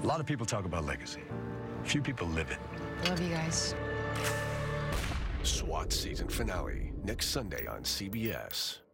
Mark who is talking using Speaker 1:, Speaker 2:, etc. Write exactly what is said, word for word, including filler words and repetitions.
Speaker 1: A lot of people talk about legacy. Few people live it.
Speaker 2: Love you guys.
Speaker 3: SWAT season finale next Sunday on C B S.